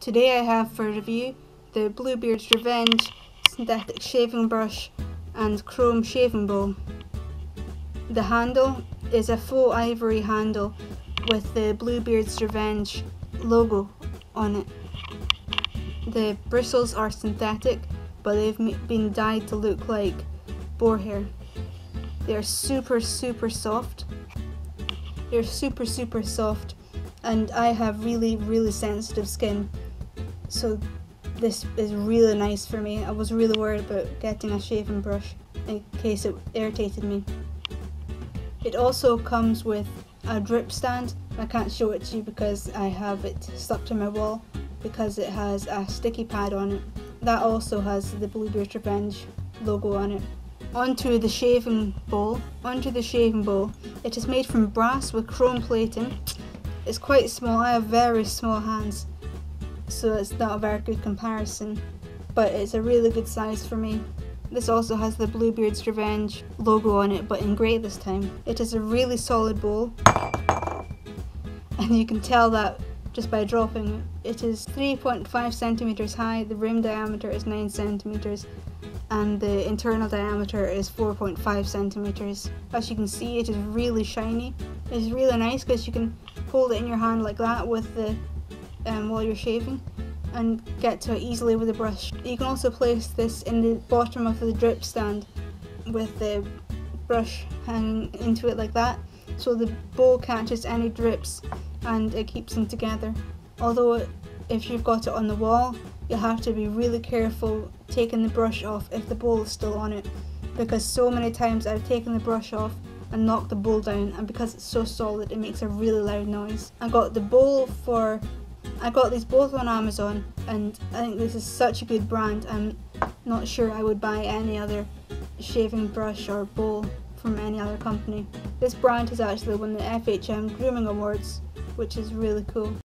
Today I have for review the Bluebeards Revenge synthetic shaving brush and chrome shaving bowl. The handle is a faux ivory handle with the Bluebeards Revenge logo on it. The bristles are synthetic, but they've been dyed to look like boar hair. They're super soft. They're super soft, and I have really sensitive skin, so this is really nice for me. I was really worried about getting a shaving brush in case it irritated me. It also comes with a drip stand. I can't show it to you because I have it stuck to my wall because it has a sticky pad on it. That also has the Bluebeards Revenge logo on it. Onto the shaving bowl. It is made from brass with chrome plating. It's quite small. I have very small hands, so it's not a very good comparison, but it's a really good size for me. This also has the Bluebeards Revenge logo on it, but in grey this time. It is a really solid bowl, and you can tell that just by dropping it. It is 3.5 centimeters high, the rim diameter is 9 centimeters, and the internal diameter is 4.5 centimeters. As you can see, it is really shiny. It's really nice because you can hold it in your hand like that with the while you're shaving and get to it easily with a brush. You can also place this in the bottom of the drip stand with the brush hanging into it like that, so the bowl catches any drips and it keeps them together. Although if you've got it on the wall, you'll have to be really careful taking the brush off if the bowl is still on it, because so many times I've taken the brush off and knocked the bowl down, and because it's so solid it makes a really loud noise. I got these both on Amazon, and I think this is such a good brand. I'm not sure I would buy any other shaving brush or bowl from any other company. This brand has actually won the FHM Grooming Awards, which is really cool.